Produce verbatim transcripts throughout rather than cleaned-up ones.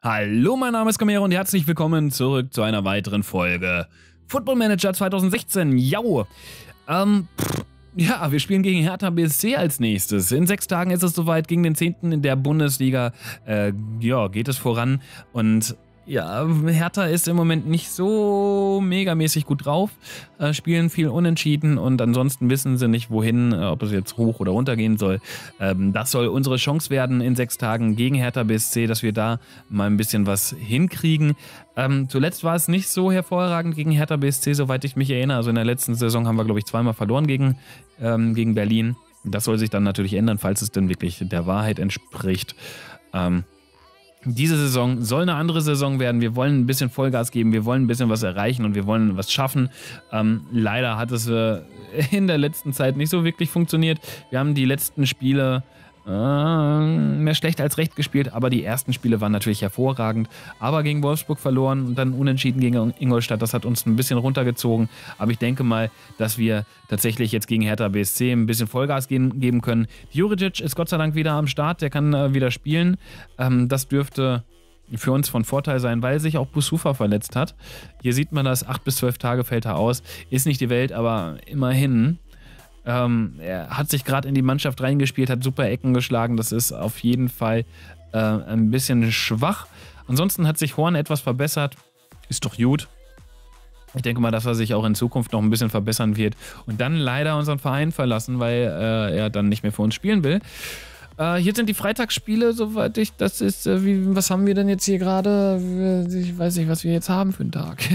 Hallo, mein Name ist Camero und herzlich willkommen zurück zu einer weiteren Folge Football Manager zwanzig sechzehn. Jau! Ähm, pff, ja, wir spielen gegen Hertha B S C als nächstes. In sechs Tagen ist es soweit, gegen den zehnten in der Bundesliga. Äh, ja, geht es voran und ja, Hertha ist im Moment nicht so megamäßig gut drauf, äh, spielen viel unentschieden und ansonsten wissen sie nicht wohin, äh, ob es jetzt hoch oder runter gehen soll. Ähm, das soll unsere Chance werden in sechs Tagen gegen Hertha B S C, dass wir da mal ein bisschen was hinkriegen. Ähm, zuletzt war es nicht so hervorragend gegen Hertha B S C, soweit ich mich erinnere. Also in der letzten Saison haben wir, glaube ich, zweimal verloren gegen, ähm, gegen Berlin. Das soll sich dann natürlich ändern, falls es denn wirklich der Wahrheit entspricht. Ähm, Diese Saison soll eine andere Saison werden. Wir wollen ein bisschen Vollgas geben, wir wollen ein bisschen was erreichen und wir wollen was schaffen. Ähm, leider hat es äh, in der letzten Zeit nicht so wirklich funktioniert. Wir haben die letzten Spiele äh, mehr schlecht als recht gespielt, aber die ersten Spiele waren natürlich hervorragend. Aber gegen Wolfsburg verloren und dann unentschieden gegen Ingolstadt, das hat uns ein bisschen runtergezogen. Aber ich denke mal, dass wir tatsächlich jetzt gegen Hertha B S C ein bisschen Vollgas geben, geben können. Juricic ist Gott sei Dank wieder am Start, der kann äh, wieder spielen. Ähm, das dürfte für uns von Vorteil sein, weil sich auch Boussoufa verletzt hat. Hier sieht man das, acht bis zwölf Tage fällt er aus. Ist nicht die Welt, aber immerhin. Ähm, er hat sich gerade in die Mannschaft reingespielt, hat super Ecken geschlagen. Das ist auf jeden Fall äh, ein bisschen schwach. Ansonsten hat sich Horn etwas verbessert. Ist doch gut. Ich denke mal, dass er sich auch in Zukunft noch ein bisschen verbessern wird. Und dann leider unseren Verein verlassen, weil äh, er dann nicht mehr für uns spielen will. Äh, hier sind die Freitagsspiele, soweit ich, das ist, äh, wie, was haben wir denn jetzt hier gerade? Ich weiß nicht, was wir jetzt haben für einen Tag.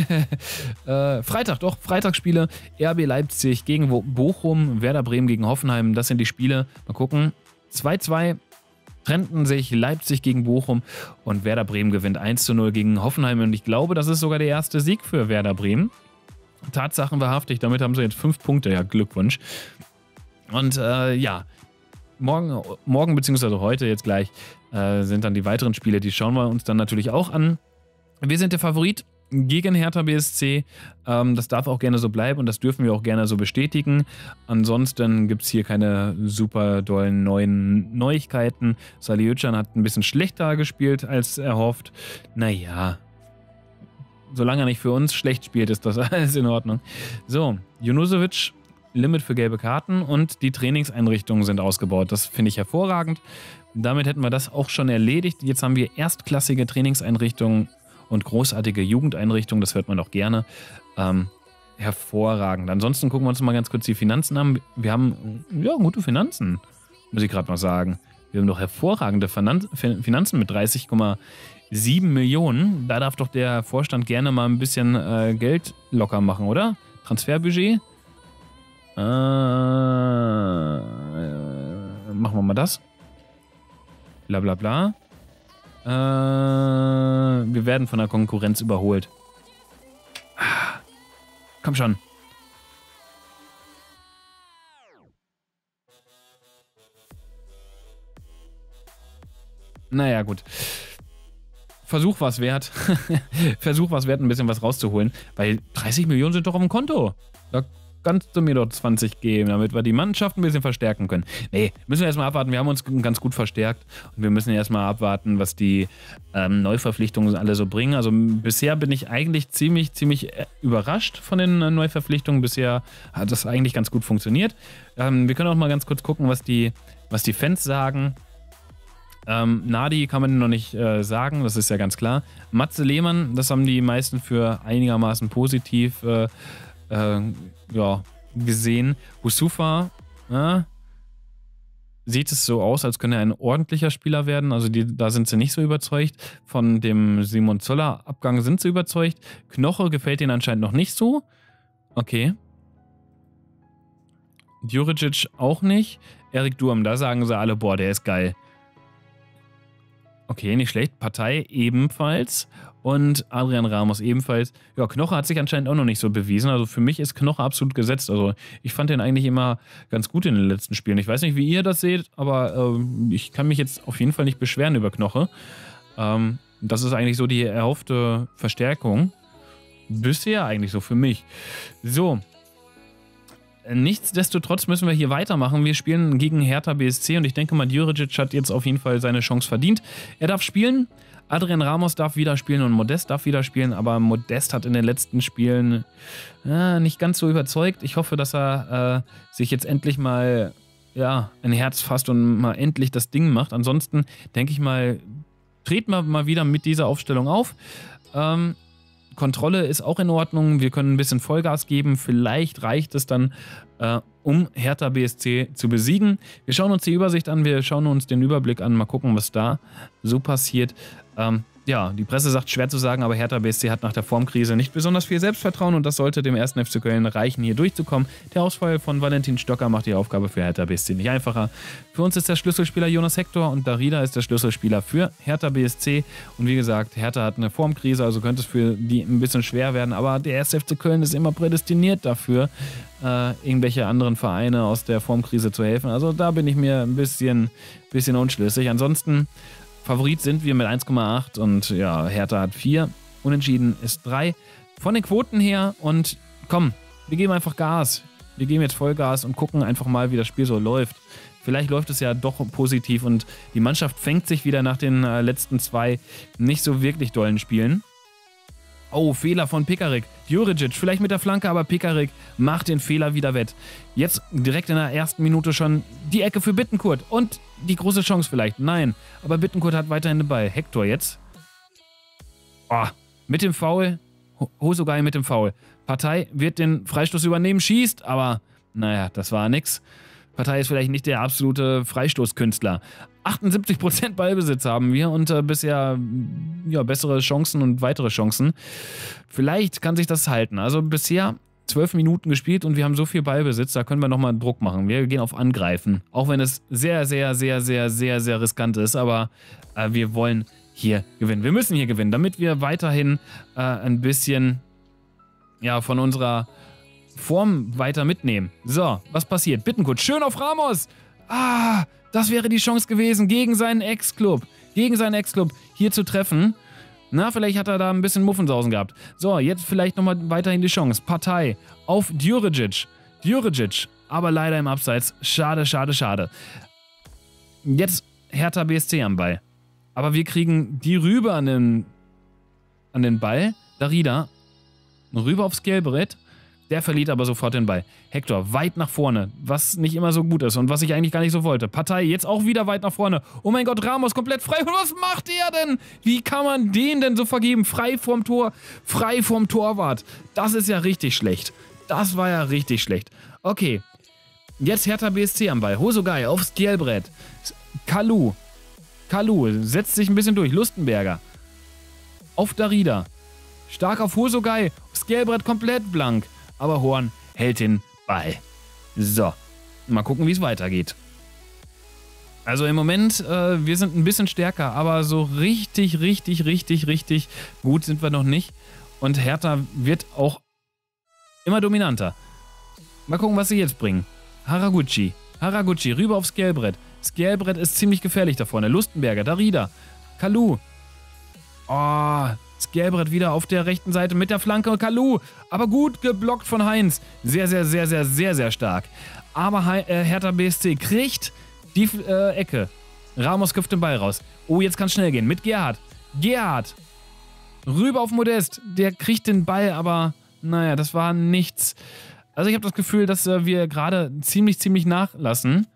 äh, Freitag, doch, Freitagsspiele. R B Leipzig gegen Bochum, Werder Bremen gegen Hoffenheim, das sind die Spiele. Mal gucken. zwei zwei trennten sich Leipzig gegen Bochum und Werder Bremen gewinnt eins zu null gegen Hoffenheim und ich glaube, das ist sogar der erste Sieg für Werder Bremen. Tatsachenwahrhaftig, damit haben sie jetzt fünf Punkte, ja, Glückwunsch. Und äh, ja, Morgen, morgen beziehungsweise heute jetzt gleich äh, sind dann die weiteren Spiele, die schauen wir uns dann natürlich auch an. Wir sind der Favorit gegen Hertha B S C, ähm, das darf auch gerne so bleiben und das dürfen wir auch gerne so bestätigen. Ansonsten gibt es hier keine super dollen neuen Neuigkeiten. Salihudcan hat ein bisschen schlechter gespielt als erhofft. Naja, solange er nicht für uns schlecht spielt, ist das alles in Ordnung. So, Junusovic, Limit für gelbe Karten und die Trainingseinrichtungen sind ausgebaut. Das finde ich hervorragend. Damit hätten wir das auch schon erledigt. Jetzt haben wir erstklassige Trainingseinrichtungen und großartige Jugendeinrichtungen. Das hört man auch gerne. Ähm, hervorragend. Ansonsten gucken wir uns mal ganz kurz die Finanzen an. Wir haben, ja, gute Finanzen, muss ich gerade mal sagen. Wir haben doch hervorragende Finanzen mit dreißig Komma sieben Millionen. Da darf doch der Vorstand gerne mal ein bisschen äh, Geld locker machen, oder? Transferbudget. Äh, äh, machen wir mal das. Bla bla bla. Äh, wir werden von der Konkurrenz überholt. Ah, komm schon. Naja, gut. Versuch was wert. Versuch was wert, ein bisschen was rauszuholen. Weil dreißig Millionen sind doch auf dem Konto. Da kannst du mir doch zwanzig geben, damit wir die Mannschaft ein bisschen verstärken können. Nee, müssen wir erstmal abwarten. Wir haben uns ganz gut verstärkt und wir müssen erstmal abwarten, was die ähm, Neuverpflichtungen alle so bringen. Also bisher bin ich eigentlich ziemlich, ziemlich überrascht von den äh, Neuverpflichtungen. Bisher hat das eigentlich ganz gut funktioniert. Ähm, wir können auch mal ganz kurz gucken, was die, was die Fans sagen. Ähm, Nadi kann man noch nicht äh, sagen, das ist ja ganz klar. Matze Lehmann, das haben die meisten für einigermaßen positiv äh, äh, ja, gesehen. Boussoufa, äh, sieht es so aus, als könne er ein ordentlicher Spieler werden. Also die, da sind sie nicht so überzeugt. Von dem Simon Zoller Abgang sind sie überzeugt. Knoche gefällt ihnen anscheinend noch nicht so. Okay. Juricic auch nicht. Erik Durm, da sagen sie alle, boah, der ist geil. Okay, nicht schlecht. Partei ebenfalls. Und Adrian Ramos ebenfalls. Ja, Knoche hat sich anscheinend auch noch nicht so bewiesen. Also für mich ist Knoche absolut gesetzt. Also ich fand den eigentlich immer ganz gut in den letzten Spielen. Ich weiß nicht, wie ihr das seht, aber äh, ich kann mich jetzt auf jeden Fall nicht beschweren über Knoche. Ähm, das ist eigentlich so die erhoffte Verstärkung. Bisher eigentlich so für mich. So. Nichtsdestotrotz müssen wir hier weitermachen. Wir spielen gegen Hertha B S C und ich denke mal, Juricic hat jetzt auf jeden Fall seine Chance verdient. Er darf spielen. Adrian Ramos darf wieder spielen und Modest darf wieder spielen, aber Modest hat in den letzten Spielen äh, nicht ganz so überzeugt. Ich hoffe, dass er äh, sich jetzt endlich mal ja, ein Herz fasst und mal endlich das Ding macht. Ansonsten denke ich mal, treten wir mal wieder mit dieser Aufstellung auf. Ähm, Kontrolle ist auch in Ordnung. Wir können ein bisschen Vollgas geben. Vielleicht reicht es dann, äh, um Hertha B S C zu besiegen. Wir schauen uns die Übersicht an. Wir schauen uns den Überblick an. Mal gucken, was da so passiert. Ähm, ja, die Presse sagt, schwer zu sagen, aber Hertha B S C hat nach der Formkrise nicht besonders viel Selbstvertrauen und das sollte dem ersten F C Köln reichen, hier durchzukommen. Der Ausfall von Valentin Stocker macht die Aufgabe für Hertha B S C nicht einfacher. Für uns ist der Schlüsselspieler Jonas Hector und Darida ist der Schlüsselspieler für Hertha B S C. Und wie gesagt, Hertha hat eine Formkrise, also könnte es für die ein bisschen schwer werden, aber der erste F C Köln ist immer prädestiniert dafür, äh, irgendwelche anderen Vereine aus der Formkrise zu helfen. Also da bin ich mir ein bisschen, bisschen unschlüssig. Ansonsten Favorit sind wir mit eins Komma acht und ja, Hertha hat vier, Unentschieden ist drei. Von den Quoten her und komm, wir geben einfach Gas. Wir geben jetzt Vollgas und gucken einfach mal, wie das Spiel so läuft. Vielleicht läuft es ja doch positiv und die Mannschaft fängt sich wieder nach den äh, letzten zwei nicht so wirklich dollen Spielen. Oh, Fehler von Pekarik. Juricic, vielleicht mit der Flanke, aber Pekarik macht den Fehler wieder wett. Jetzt direkt in der ersten Minute schon die Ecke für Bittencourt. Und die große Chance vielleicht. Nein, aber Bittencourt hat weiterhin den Ball. Hector jetzt. Oh, mit dem Foul. Hosogai mit dem Foul. Partei wird den Freistoß übernehmen, schießt, aber naja, das war nix. Partei ist vielleicht nicht der absolute Freistoßkünstler. achtundsiebzig Prozent Ballbesitz haben wir und äh, bisher ja, bessere Chancen und weitere Chancen. Vielleicht kann sich das halten. Also bisher zwölf Minuten gespielt und wir haben so viel Ballbesitz, da können wir nochmal Druck machen. Wir gehen auf Angreifen. Auch wenn es sehr, sehr, sehr, sehr, sehr, sehr riskant ist, aber äh, wir wollen hier gewinnen. Wir müssen hier gewinnen, damit wir weiterhin äh, ein bisschen ja, von unserer Form weiter mitnehmen. So, was passiert? Bittencourt, schön auf Ramos. Ah, das wäre die Chance gewesen, gegen seinen Ex-Club, gegen seinen Ex-Club hier zu treffen. Na, vielleicht hat er da ein bisschen Muffensausen gehabt. So, jetzt vielleicht nochmal weiterhin die Chance. Partei auf Djuricic. Djuricic, aber leider im Abseits. Schade, schade, schade. Jetzt Hertha B S C am Ball. Aber wir kriegen die rüber an den, an den Ball. Darida rüber aufs Gelbrett. Der verliert aber sofort den Ball. Hector weit nach vorne, was nicht immer so gut ist und was ich eigentlich gar nicht so wollte. Partei jetzt auch wieder weit nach vorne. Oh mein Gott, Ramos komplett frei. Und was macht er denn? Wie kann man den denn so vergeben? Frei vorm Tor, frei vorm Torwart. Das ist ja richtig schlecht. Das war ja richtig schlecht. Okay, jetzt Hertha B S C am Ball. Hosogai aufs Gelbrett. Kalu. Kalu setzt sich ein bisschen durch. Lustenberger. Auf Darida. Stark auf Hosogai. Das Gelbrett komplett blank. Aber Horn hält den Ball. So, mal gucken, wie es weitergeht. Also im Moment, äh, wir sind ein bisschen stärker, aber so richtig, richtig, richtig, richtig gut sind wir noch nicht. Und Hertha wird auch immer dominanter. Mal gucken, was sie jetzt bringen. Haraguchi. Haraguchi, rüber aufs Gelbrett. Das Gelbrett ist ziemlich gefährlich da vorne. Lustenberger, Darida. Kalu. Oh, das Gelbrett wieder auf der rechten Seite mit der Flanke. Kalu, aber gut geblockt von Heinz. Sehr, sehr, sehr, sehr, sehr, sehr stark. Aber äh, Hertha B S C kriegt die äh, Ecke. Ramos köpft den Ball raus. Oh, jetzt kann es schnell gehen. Mit Gerhard. Gerhard. Rüber auf Modest. Der kriegt den Ball, aber naja, das war nichts. Also ich habe das Gefühl, dass äh, wir gerade ziemlich, ziemlich nachlassen.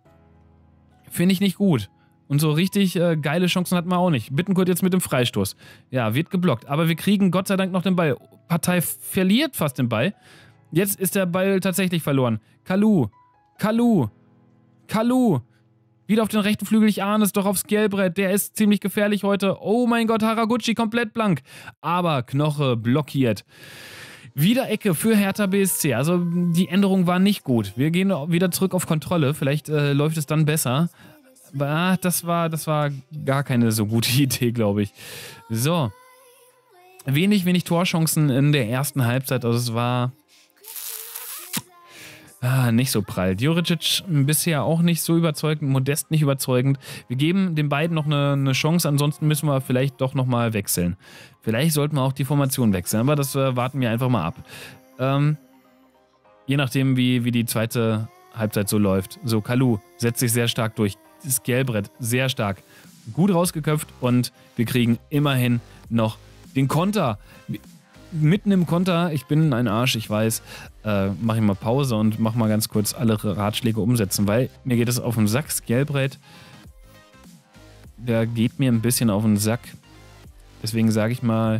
Finde ich nicht gut. Und so richtig äh, geile Chancen hatten wir auch nicht. Bittencourt jetzt mit dem Freistoß. Ja, wird geblockt. Aber wir kriegen Gott sei Dank noch den Ball. Partei verliert fast den Ball. Jetzt ist der Ball tatsächlich verloren. Kalu. Kalu. Kalu. Wieder auf den rechten Flügel. Ich ahne es doch aufs Gelbrett. Der ist ziemlich gefährlich heute. Oh mein Gott, Haraguchi komplett blank. Aber Knoche blockiert. Wieder Ecke für Hertha B S C. Also die Änderung war nicht gut. Wir gehen wieder zurück auf Kontrolle. Vielleicht äh, läuft es dann besser. Ah, das war, das war gar keine so gute Idee, glaube ich. So. Wenig, wenig Torchancen in der ersten Halbzeit. Also es war ah, nicht so prall. Djuricic bisher auch nicht so überzeugend. Modest nicht überzeugend. Wir geben den beiden noch eine, eine Chance. Ansonsten müssen wir vielleicht doch nochmal wechseln. Vielleicht sollten wir auch die Formation wechseln. Aber das äh, warten wir einfach mal ab. Ähm, je nachdem, wie, wie die zweite Halbzeit so läuft. So, Kalu setzt sich sehr stark durch. Scalebrett, sehr stark. Gut rausgeköpft und wir kriegen immerhin noch den Konter. Mitten im Konter, ich bin ein Arsch, ich weiß, äh, mache ich mal Pause und mache mal ganz kurz alle Ratschläge umsetzen, weil mir geht es auf den Sack. Scalebrett, der geht mir ein bisschen auf den Sack. Deswegen sage ich mal,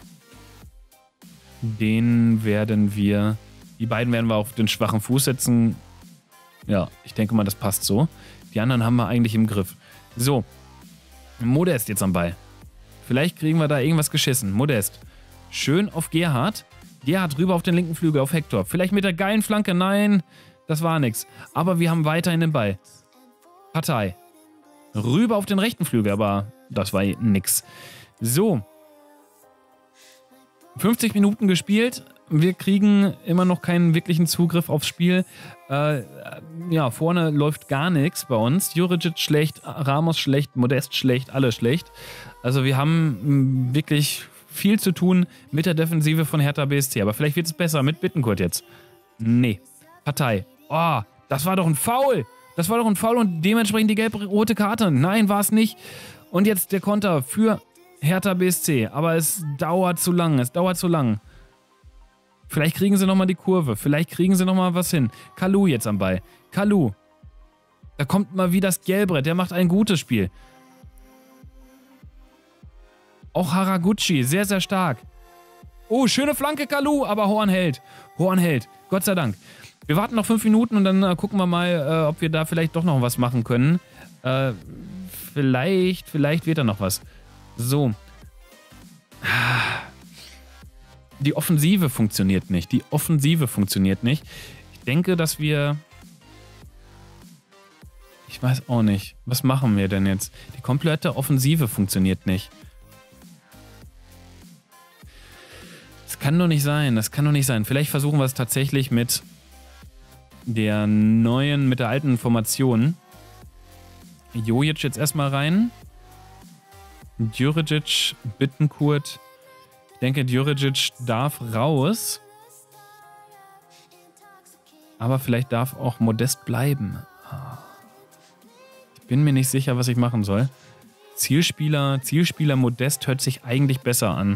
den werden wir, die beiden werden wir auf den schwachen Fuß setzen. Ja, ich denke mal, das passt so. Die anderen haben wir eigentlich im Griff. So, Modest jetzt am Ball. Vielleicht kriegen wir da irgendwas geschissen. Modest. Schön auf Gerhard. Gerhard rüber auf den linken Flügel, auf Hector. Vielleicht mit der geilen Flanke. Nein, das war nix. Aber wir haben weiterhin den Ball. Partei. Rüber auf den rechten Flügel, aber das war nix. So. fünfzig Minuten gespielt. Wir kriegen immer noch keinen wirklichen Zugriff aufs Spiel. Äh, ja, vorne läuft gar nichts bei uns. Juricic schlecht, Ramos schlecht, Modest schlecht, alle schlecht. Also wir haben mh, wirklich viel zu tun mit der Defensive von Hertha B S C. Aber vielleicht wird es besser mit Bittencourt jetzt. Nee. Partei. Oh, das war doch ein Foul. Das war doch ein Foul und dementsprechend die gelb-rote Karte. Nein, war es nicht. Und jetzt der Konter für Hertha B S C. Aber es dauert zu lang. Es dauert zu lang. Vielleicht kriegen sie nochmal die Kurve. Vielleicht kriegen sie nochmal was hin. Kalou jetzt am Ball. Kalou. Da kommt mal wieder das Gelbrett. Der macht ein gutes Spiel. Auch Haraguchi. Sehr, sehr stark. Oh, schöne Flanke, Kalou. Aber Horn hält. Horn hält. Gott sei Dank. Wir warten noch fünf Minuten und dann äh, gucken wir mal, äh, ob wir da vielleicht doch noch was machen können. Äh, vielleicht, vielleicht wird da noch was. So. Die Offensive funktioniert nicht. Die Offensive funktioniert nicht. Ich denke, dass wir... Ich weiß auch nicht. Was machen wir denn jetzt? Die komplette Offensive funktioniert nicht. Das kann doch nicht sein. Das kann doch nicht sein. Vielleicht versuchen wir es tatsächlich mit der neuen, mit der alten Formation. Jojic jetzt erstmal rein. Djuricic, Bittencourt. Ich denke, Djuricic darf raus. Aber vielleicht darf auch Modest bleiben. Ich bin mir nicht sicher, was ich machen soll. Zielspieler, Zielspieler Modest hört sich eigentlich besser an.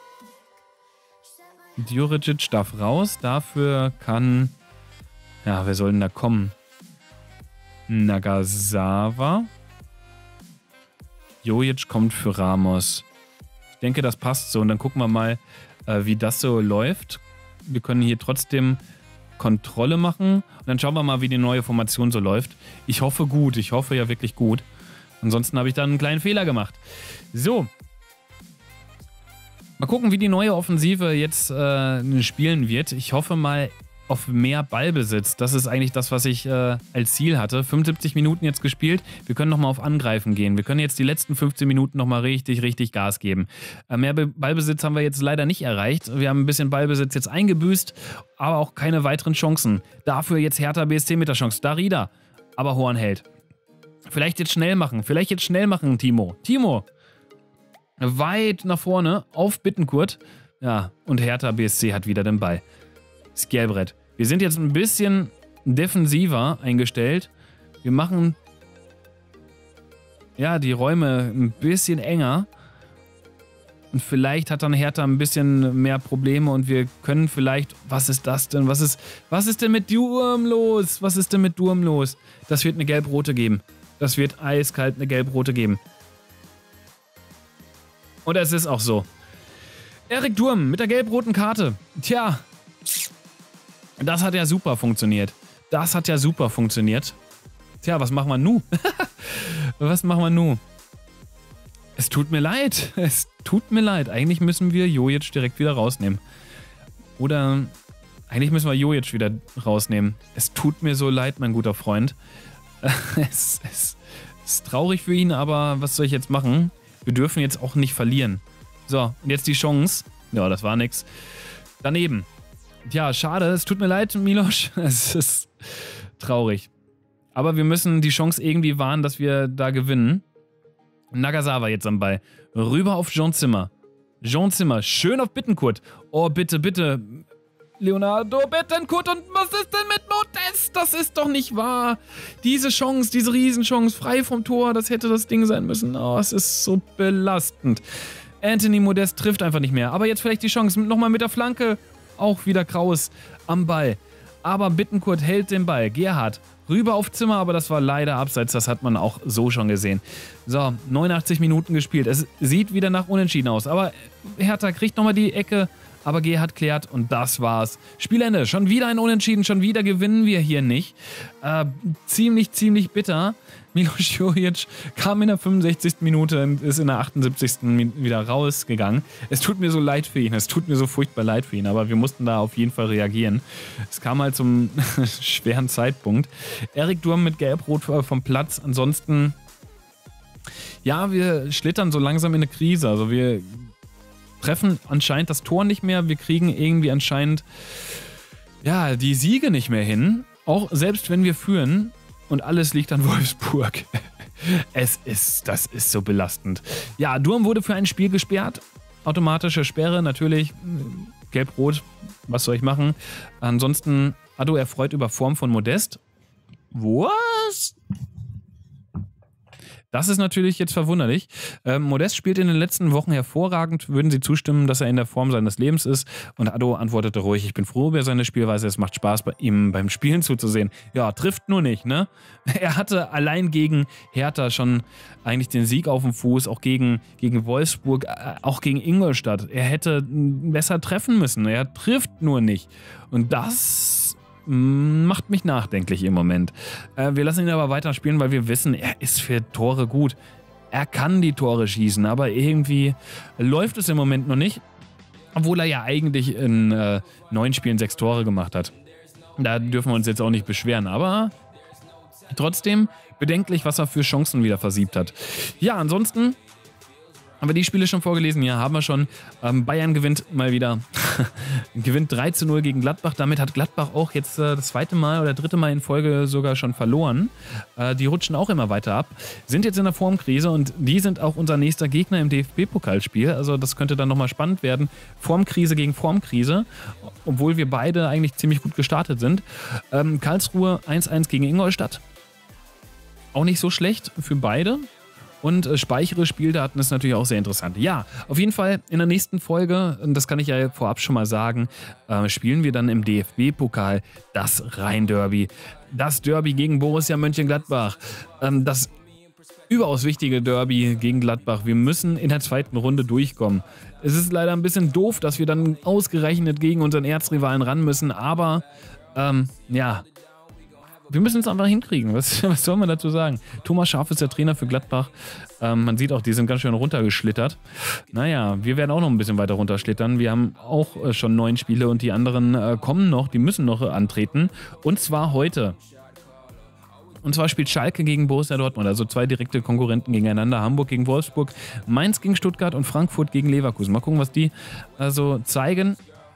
Djuricic darf raus. Dafür kann... Ja, wer soll denn da kommen? Nagasawa. Jojic kommt für Ramos. Ich denke, das passt so. Und dann gucken wir mal, äh, wie das so läuft. Wir können hier trotzdem Kontrolle machen. Und dann schauen wir mal, wie die neue Formation so läuft. Ich hoffe gut. Ich hoffe ja wirklich gut. Ansonsten habe ich da einen kleinen Fehler gemacht. So. Mal gucken, wie die neue Offensive jetzt äh, spielen wird. Ich hoffe mal auf mehr Ballbesitz. Das ist eigentlich das, was ich äh, als Ziel hatte. fünfundsiebzig Minuten jetzt gespielt. Wir können nochmal auf Angreifen gehen. Wir können jetzt die letzten fünfzehn Minuten nochmal richtig, richtig Gas geben. Äh, mehr Be- Ballbesitz haben wir jetzt leider nicht erreicht. Wir haben ein bisschen Ballbesitz jetzt eingebüßt, aber auch keine weiteren Chancen. Dafür jetzt Hertha B S C mit der Chance. Darida, aber Horn hält. Vielleicht jetzt schnell machen. Vielleicht jetzt schnell machen, Timo. Timo! Weit nach vorne auf Bittencourt. Ja, und Hertha B S C hat wieder den Ball. Scalebrett. Wir sind jetzt ein bisschen defensiver eingestellt. Wir machen ja die Räume ein bisschen enger. Und vielleicht hat dann Hertha ein bisschen mehr Probleme und wir können vielleicht... Was ist das denn? Was ist, was ist denn mit Durm los? Was ist denn mit Durm los? Das wird eine gelb-rote geben. Das wird eiskalt eine gelb-rote geben. Und es ist auch so. Erik Durm mit der gelb-roten Karte. Tja... Das hat ja super funktioniert. Das hat ja super funktioniert. Tja, was machen wir nu? Was machen wir nu? Es tut mir leid. Es tut mir leid. Eigentlich müssen wir Jojic direkt wieder rausnehmen. Oder eigentlich müssen wir Jojic wieder rausnehmen. Es tut mir so leid, mein guter Freund. Es, es, es ist traurig für ihn, aber was soll ich jetzt machen? Wir dürfen jetzt auch nicht verlieren. So, und jetzt die Chance. Ja, das war nix. Daneben. Ja, schade, es tut mir leid, Miloš. Es ist traurig. Aber wir müssen die Chance irgendwie wahren, dass wir da gewinnen. Nagasawa jetzt am Ball. Rüber auf Jean Zimmer. Jean Zimmer, schön auf Bittencourt. Oh, bitte, bitte. Leonardo Betancourt und was ist denn mit Modest? Das ist doch nicht wahr. Diese Chance, diese Riesenchance, frei vom Tor, das hätte das Ding sein müssen. Oh, es ist so belastend. Anthony Modest trifft einfach nicht mehr. Aber jetzt vielleicht die Chance, nochmal mit der Flanke. Auch wieder Kraus am Ball. Aber Betancourt hält den Ball. Gerhard rüber auf Zimmer, aber das war leider abseits. Das hat man auch so schon gesehen. So, neunundachtzig Minuten gespielt. Es sieht wieder nach Unentschieden aus. Aber Hertha kriegt nochmal die Ecke. Aber Gerhard klärt und das war's. Spielende, schon wieder ein Unentschieden, schon wieder gewinnen wir hier nicht. Äh, ziemlich, ziemlich bitter. Milos Juric kam in der fünfundsechzigsten Minute und ist in der achtundsiebzigsten wieder rausgegangen. Es tut mir so leid für ihn, es tut mir so furchtbar leid für ihn, aber wir mussten da auf jeden Fall reagieren. Es kam halt zum schweren Zeitpunkt. Erik Durm mit Gelb-Rot vom Platz, ansonsten, ja, wir schlittern so langsam in eine Krise, also wir treffen anscheinend das Tor nicht mehr. Wir kriegen irgendwie anscheinend ja, die Siege nicht mehr hin. Auch selbst wenn wir führen und alles liegt an Wolfsburg. Es ist, das ist so belastend. Ja, Durm wurde für ein Spiel gesperrt. Automatische Sperre, natürlich. Gelb-Rot, was soll ich machen? Ansonsten, Addo erfreut über Form von Modest. Was? Das ist natürlich jetzt verwunderlich. Ähm, Modest spielt in den letzten Wochen hervorragend. Würden Sie zustimmen, dass er in der Form seines Lebens ist? Und Addo antwortete ruhig, ich bin froh über seine Spielweise. Es macht Spaß, bei ihm beim Spielen zuzusehen. Ja, trifft nur nicht, ne? Er hatte allein gegen Hertha schon eigentlich den Sieg auf dem Fuß, auch gegen, gegen Wolfsburg, äh, auch gegen Ingolstadt. Er hätte besser treffen müssen. Er trifft nur nicht. Und das macht mich nachdenklich im Moment. Äh, wir lassen ihn aber weiterspielen, weil wir wissen, er ist für Tore gut. Er kann die Tore schießen, aber irgendwie läuft es im Moment noch nicht, obwohl er ja eigentlich in äh, neun Spielen sechs Tore gemacht hat. Da dürfen wir uns jetzt auch nicht beschweren, aber trotzdem bedenklich, was er für Chancen wieder versiebt hat. Ja, ansonsten haben wir die Spiele schon vorgelesen? Ja, haben wir schon. Ähm, Bayern gewinnt mal wieder. gewinnt drei zu null gegen Gladbach. Damit hat Gladbach auch jetzt äh, das zweite Mal oder dritte Mal in Folge sogar schon verloren. Äh, die rutschen auch immer weiter ab. Sind jetzt in der Formkrise und die sind auch unser nächster Gegner im D F B-Pokalspiel. Also das könnte dann nochmal spannend werden. Formkrise gegen Formkrise. Obwohl wir beide eigentlich ziemlich gut gestartet sind. Ähm, Karlsruhe eins eins gegen Ingolstadt. Auch nicht so schlecht für beide. Und äh, speichere Spieldaten ist natürlich auch sehr interessant. Ja, auf jeden Fall in der nächsten Folge, das kann ich ja vorab schon mal sagen, äh, spielen wir dann im D F B-Pokal das Rhein-Derby. Das Derby gegen Borussia Mönchengladbach. Ähm, das überaus wichtige Derby gegen Gladbach. Wir müssen in der zweiten Runde durchkommen. Es ist leider ein bisschen doof, dass wir dann ausgerechnet gegen unseren Erzrivalen ran müssen, aber ähm, ja, wir müssen es einfach hinkriegen. Was, was soll man dazu sagen? Thomas Schaaf ist der Trainer für Gladbach. Ähm, man sieht auch, die sind ganz schön runtergeschlittert. Naja, wir werden auch noch ein bisschen weiter runterschlittern. Wir haben auch äh, schon neun Spiele und die anderen äh, kommen noch, die müssen noch äh, antreten. Und zwar heute. Und zwar spielt Schalke gegen Borussia Dortmund, also zwei direkte Konkurrenten gegeneinander. Hamburg gegen Wolfsburg, Mainz gegen Stuttgart und Frankfurt gegen Leverkusen. Mal gucken, was die also zeigen.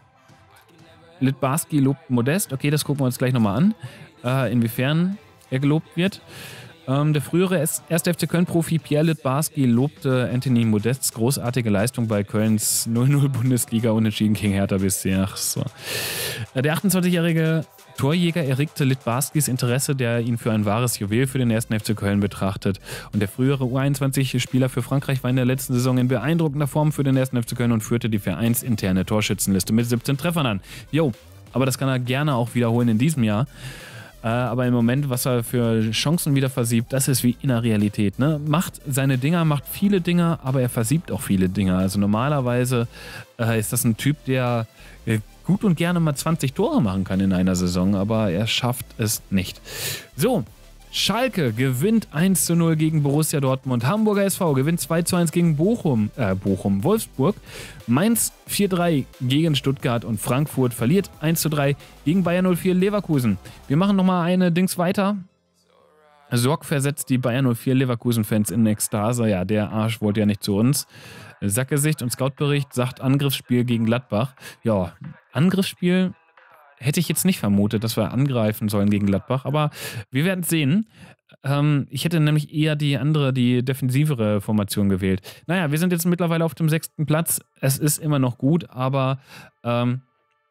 Littbarski lobt Modest. Okay, das gucken wir uns gleich nochmal an. Uh, inwiefern er gelobt wird. Ähm, der frühere erste F C Köln-Profi Pierre Littbarski lobte Anthony Modests großartige Leistung bei Kölns null null Bundesliga unentschieden gegen Hertha B S C. Ach so. Der achtundzwanzigjährige Torjäger erregte Littbarskis Interesse, der ihn für ein wahres Juwel für den ersten F C Köln betrachtet. Und der frühere U einundzwanzig-Spieler für Frankreich war in der letzten Saison in beeindruckender Form für den ersten F C Köln und führte die vereinsinterne Torschützenliste mit siebzehn Treffern an. Jo, aber das kann er gerne auch wiederholen in diesem Jahr. Äh, aber im Moment, was er für Chancen wieder versiebt, das ist wie in der Realität. Ne? Macht seine Dinger, macht viele Dinger, aber er versiebt auch viele Dinger. Also normalerweise äh, ist das ein Typ, der äh, gut und gerne mal zwanzig Tore machen kann in einer Saison, aber er schafft es nicht. So, Schalke gewinnt eins zu null gegen Borussia Dortmund. Hamburger S V gewinnt zwei zu eins gegen Bochum, äh, Bochum, Wolfsburg. Mainz vier drei gegen Stuttgart und Frankfurt verliert eins zu drei gegen Bayern null vier Leverkusen. Wir machen nochmal eine Dings weiter. Sorg versetzt die Bayern null vier Leverkusen-Fans in Ekstase. Ja, der Arsch wollte ja nicht zu uns. Sackgesicht und Scoutbericht sagt Angriffsspiel gegen Gladbach. Ja, Angriffsspiel hätte ich jetzt nicht vermutet, dass wir angreifen sollen gegen Gladbach, aber wir werden es sehen. Ähm, ich hätte nämlich eher die andere, die defensivere Formation gewählt. Naja, wir sind jetzt mittlerweile auf dem sechsten Platz. Es ist immer noch gut, aber ähm,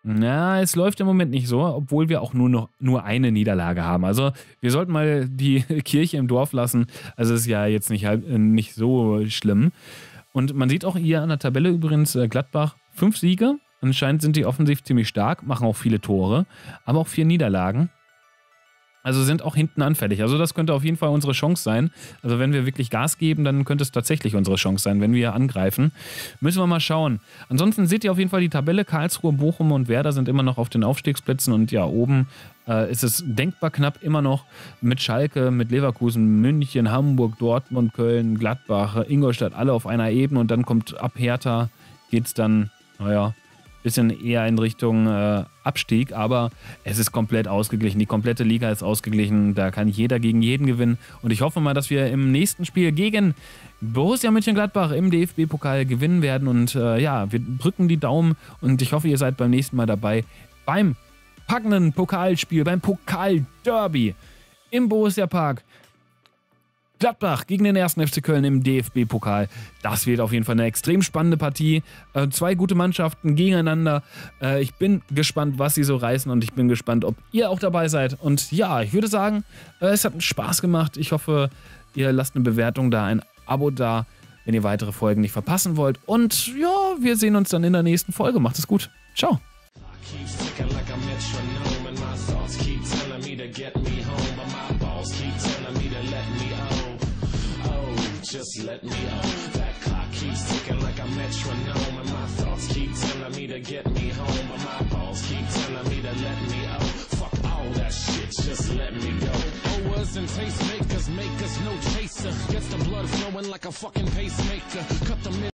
Na, es läuft im Moment nicht so, obwohl wir auch nur noch nur eine Niederlage haben. Also wir sollten mal die Kirche im Dorf lassen. Also es ist ja jetzt nicht, halb, nicht so schlimm. Und man sieht auch hier an der Tabelle übrigens Gladbach fünf Siege. Anscheinend sind die offensiv ziemlich stark, machen auch viele Tore, aber auch vier Niederlagen. Also sind auch hinten anfällig. Also das könnte auf jeden Fall unsere Chance sein. Also wenn wir wirklich Gas geben, dann könnte es tatsächlich unsere Chance sein, wenn wir angreifen. Müssen wir mal schauen. Ansonsten seht ihr auf jeden Fall die Tabelle. Karlsruhe, Bochum und Werder sind immer noch auf den Aufstiegsplätzen. Und ja, oben äh, ist es denkbar knapp immer noch mit Schalke, mit Leverkusen, München, Hamburg, Dortmund, Köln, Gladbach, Ingolstadt, alle auf einer Ebene. Und dann kommt ab Hertha, geht es dann, naja, bisschen eher in Richtung äh, Abstieg, aber es ist komplett ausgeglichen. Die komplette Liga ist ausgeglichen. Da kann jeder gegen jeden gewinnen. Und ich hoffe mal, dass wir im nächsten Spiel gegen Borussia Mönchengladbach im D F B-Pokal gewinnen werden. Und äh, ja, wir drücken die Daumen und ich hoffe, ihr seid beim nächsten Mal dabei beim packenden Pokalspiel, beim Pokalderby im Borussia Park. Gladbach gegen den ersten F C Köln im D F B-Pokal. Das wird auf jeden Fall eine extrem spannende Partie. Äh, zwei gute Mannschaften gegeneinander. Äh, ich bin gespannt, was sie so reißen und ich bin gespannt, ob ihr auch dabei seid. Und ja, ich würde sagen, äh, es hat Spaß gemacht. Ich hoffe, ihr lasst eine Bewertung da, ein Abo da, wenn ihr weitere Folgen nicht verpassen wollt. Und ja, wir sehen uns dann in der nächsten Folge. Macht es gut. Ciao. Just let me out. That clock keeps ticking like a metronome, and my thoughts keep telling me to get me home, but my balls keep telling me to let me out. Fuck all that shit, just let me go. Owers and tastemakers make us no chaser. Gets the blood flowing like a fucking pacemaker. Cut the